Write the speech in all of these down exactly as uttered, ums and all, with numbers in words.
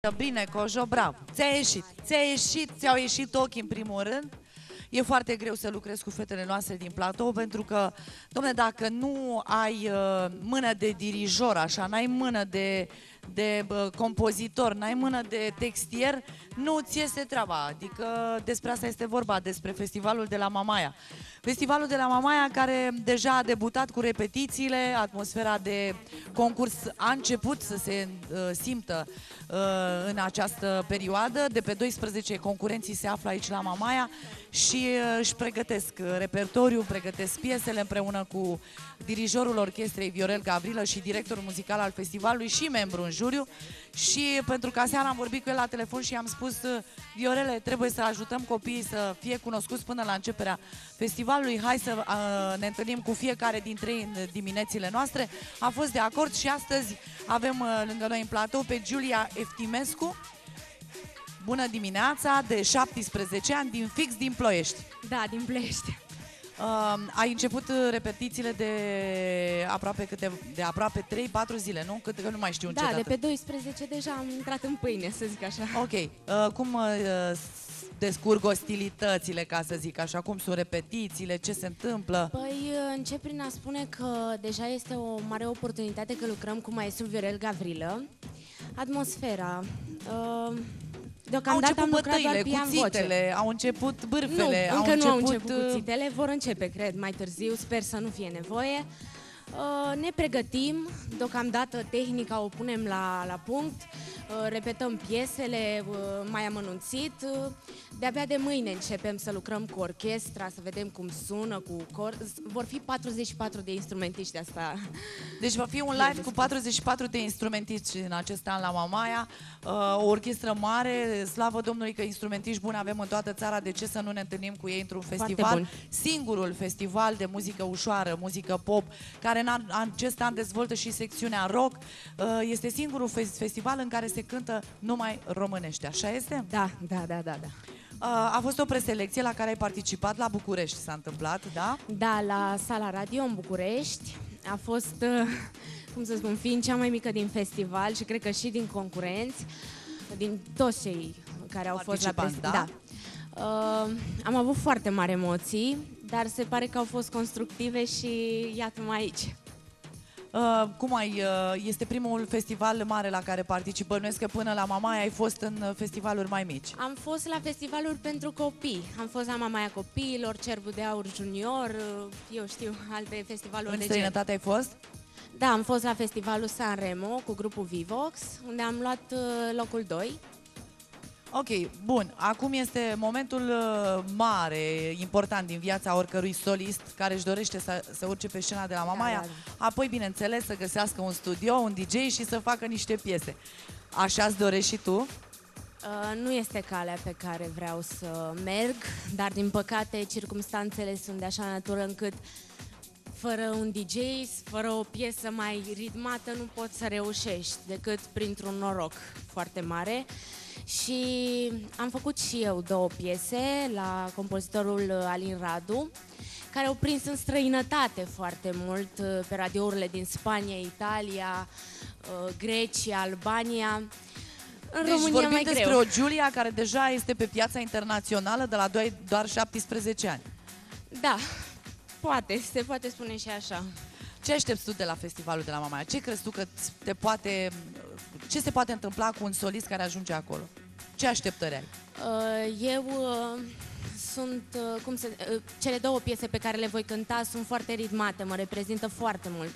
Bine, Cojo, bravo. Ți-a ieșit, ți-a ieșit, ți-au ieșit ochii în primul rând. E foarte greu să lucrezi cu fetele noastre din platou, pentru că, dom'le, dacă nu ai uh, mână de dirijor, așa, n-ai mână de, de uh, compozitor, n-ai mână de textier, nu ți iese treaba. Adică despre asta este vorba, despre festivalul de la Mamaia. Festivalul de la Mamaia, care deja a debutat cu repetițiile, atmosfera de concurs a început să se uh, simtă uh, în această perioadă. De pe doisprezece concurenții se află aici la Mamaia și uh, își pregătesc repertoriul, pregătesc piesele împreună cu dirijorul orchestrei Viorel Gavrilă și directorul muzical al festivalului și membru în juriu. Și pentru că aseară am vorbit cu el la telefon și i-am spus: Viorele, trebuie să ajutăm copiii să fie cunoscuți până la începerea festivalului, hai să uh, ne întâlnim cu fiecare dintre ei în diminețile noastre. A fost de acord și astăzi avem uh, lângă noi în platou pe Giulia Eftimescu. Bună dimineața, de șaptesprezece ani, din fix din Ploiești. Da, din Ploiești. Uh, ai început repetițiile de aproape câte, de aproape trei patru zile, nu? Cât că nu mai știu în Da, ce de dată. pe doisprezece deja am intrat în pâine, să zic așa. Ok. Uh, cum uh, descurg ostilitățile, ca să zic așa? Cum sunt repetițiile? Ce se întâmplă? Păi încep prin a spune că deja este o mare oportunitate că lucrăm cu maestrul Viorel Gavrilă. Atmosfera... Uh, Deocamdată au început am lucrat doar bătăile, pian cuțitele, voce. au început bârfele, Nu, au încă început... nu au început cuțitele, vor începe, cred, mai târziu, sper să nu fie nevoie. Uh, ne pregătim, deocamdată tehnica o punem la, la punct, uh, repetăm piesele uh, mai amănunțit. Uh, de-abia de mâine începem să lucrăm cu orchestra, să vedem cum sună, cu cor. Vor fi patruzeci și patru de instrumentiști asta. Deci va fi un live cu patruzeci și patru de instrumentiști în acest an la Mamaia, uh, o orchestră mare, slavă Domnului că instrumentiști buni avem în toată țara, de ce să nu ne întâlnim cu ei într-un festival? Singurul festival de muzică ușoară, muzică pop, care în acest an dezvoltă și secțiunea rock. Este singurul festival în care se cântă numai românește, așa este? Da, da, da, da, da. A fost o preselecție la care ai participat, la București s-a întâmplat, da? Da, la Sala Radio în București. A fost, cum să spun, fiind cea mai mică din festival și cred că și din concurenți, din toți cei care au fost la preselecție. Da? Da. Uh, am avut foarte mari emoții, dar se pare că au fost constructive și iată-mă aici. Uh, cum ai, uh, este primul festival mare la care participă? Bănuiesc că până la Mamaia ai fost în festivaluri mai mici. Am fost la festivaluri pentru copii. Am fost la Mamaia Copiilor, Cerbul de Aur Junior, eu știu, alte festivaluri în de străinătate ai fost? Da, am fost la festivalul Sanremo cu grupul Vivox, unde am luat uh, locul doi. Ok, bun. Acum este momentul uh, mare, important din viața oricărui solist care își dorește să, să urce pe scena de la Mamaia, da, da, da. Apoi, bineînțeles, să găsească un studio, un D J și să facă niște piese. Așa-ți dorești și tu? Uh, nu este calea pe care vreau să merg, dar din păcate circumstanțele sunt de așa natură încât fără un D J, fără o piesă mai ritmată, nu poți să reușești decât printr-un noroc foarte mare. Și am făcut și eu două piese la compozitorul Alin Radu, care au prins în străinătate foarte mult, pe radiourile din Spania, Italia, Grecia, Albania. În deci România vorbim mai despre greu. o Giulia care deja este pe piața internațională de la doar șaptesprezece ani. Da, poate, se poate spune și așa. Ce aștepți tu de la festivalul de la Mamaia? Ce crezi tu că te poate, ce se poate întâmpla cu un solist care ajunge acolo? Ce așteptări ai? Eu sunt, cum se, cele două piese pe care le voi cânta sunt foarte ritmate, mă reprezintă foarte mult.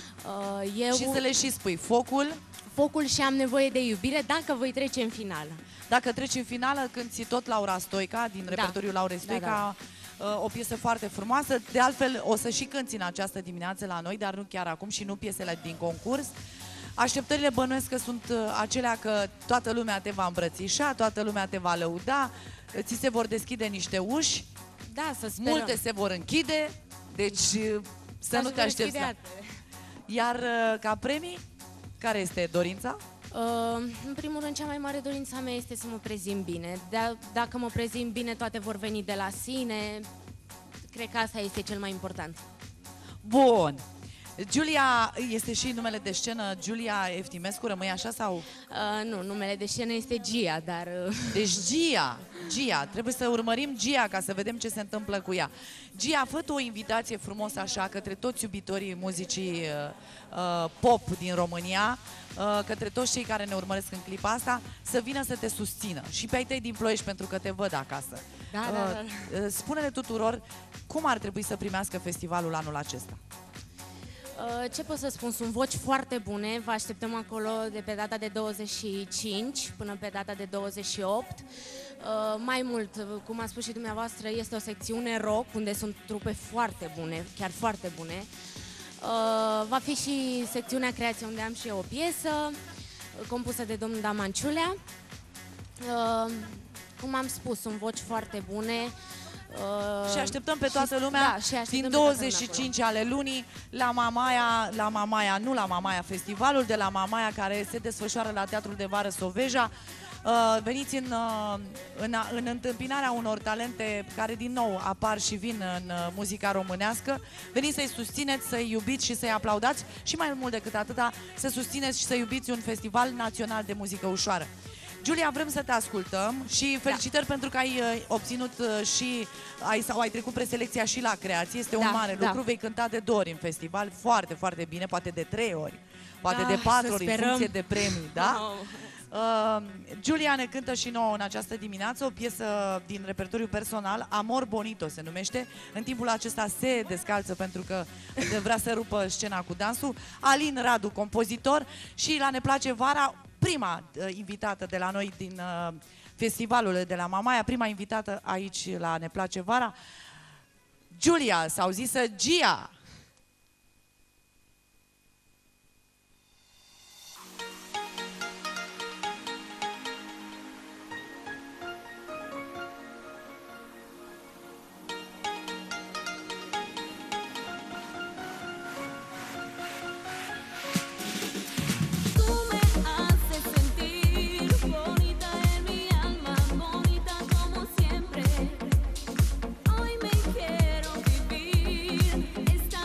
Eu, și să le și spui, focul? Focul și Am nevoie de iubire, dacă voi trece în finală. Dacă treci în finală, cânti tot Laura Stoica, din da. repertoriul Laurei Stoica, da, da, da. o piesă foarte frumoasă. De altfel, o să și cânti în această dimineață la noi, dar nu chiar acum și nu piesele din concurs. Așteptările bănuiesc că sunt acelea că toată lumea te va îmbrățișa, toată lumea te va lăuda, ți se vor deschide niște uși, da, să sperăm. Multe se vor închide, deci să nu te aștepți la... Iar ca premii, care este dorința? Uh, în primul rând, cea mai mare dorință a mea este să mă prezint bine. De dacă mă prezint bine, toate vor veni de la sine. Cred că asta este cel mai important. Bun. Giulia este și numele de scenă Giulia Eftimescu, rămâi așa sau? Uh, nu, numele de scenă este Gia, dar... Uh... Deci Gia, Gia, trebuie să urmărim Gia ca să vedem ce se întâmplă cu ea. Gia, fă o invitație frumos așa către toți iubitorii muzicii uh, uh, pop din România, uh, către toți cei care ne urmăresc în clipa asta, să vină să te susțină. Și pe ai tăi din Ploiești, pentru că te văd acasă. Da, da, da. Uh, spune-le tuturor cum ar trebui să primească festivalul anul acesta. Ce pot să spun? Sunt voci foarte bune. Vă așteptăm acolo de pe data de douăzeci și cinci până pe data de douăzeci și opt. Mai mult, cum a spus și dumneavoastră, este o secțiune rock unde sunt trupe foarte bune, chiar foarte bune. Va fi și secțiunea creație unde am și eu o piesă compusă de domnul Damanciulea. Cum am spus, sunt voci foarte bune. Uh, și așteptăm pe toată și, lumea da, din douăzeci și cinci ale lunii la Mamaia, la Mamaia, nu la Mamaia, festivalul de la Mamaia care se desfășoară la Teatrul de Vară Soveja. Uh, veniți în, uh, în, în întâmpinarea unor talente care din nou apar și vin în uh, muzica românească. Veniți să-i susțineți, să-i iubiți și să-i aplaudați și mai mult decât atâta să susțineți și să iubiți un festival național de muzică ușoară. Giulia, vrem să te ascultăm și felicitări da. pentru că ai uh, obținut uh, și ai, sau ai trecut preselecția și la creație. Este da, un mare da. lucru, vei cânta de două ori în festival, foarte, foarte bine, poate de trei ori, poate da, de patru ori, în funcție de premii, da? Oh. Uh, Giulia ne cântă și nouă în această dimineață o piesă din repertoriu personal, Amor Bonito se numește. În timpul acesta se descalță pentru că vrea să rupă scena cu dansul. Alin Radu, compozitor, și la Ne place vara, prima uh, invitată de la noi din uh, festivalul de la Mamaia, prima invitată aici la Ne place vara, Giulia, sau zisă Gia. Esta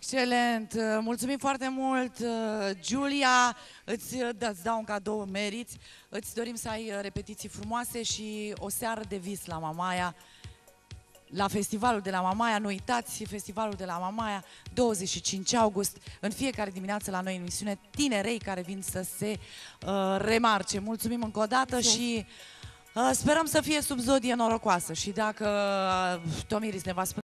Excelent! Mulțumim foarte mult, Giulia! Îți, da, îți dau un cadou, meriți. Îți dorim să ai repetiții frumoase și o seară de vis la Mamaia. La festivalul de la Mamaia, nu uitați, festivalul de la Mamaia, douăzeci și cinci august, în fiecare dimineață la noi în emisiune, tinerei care vin să se uh, remarce. Mulțumim încă o dată și uh, sperăm să fie sub zodie norocoasă și dacă uh, Tomiris ne va spune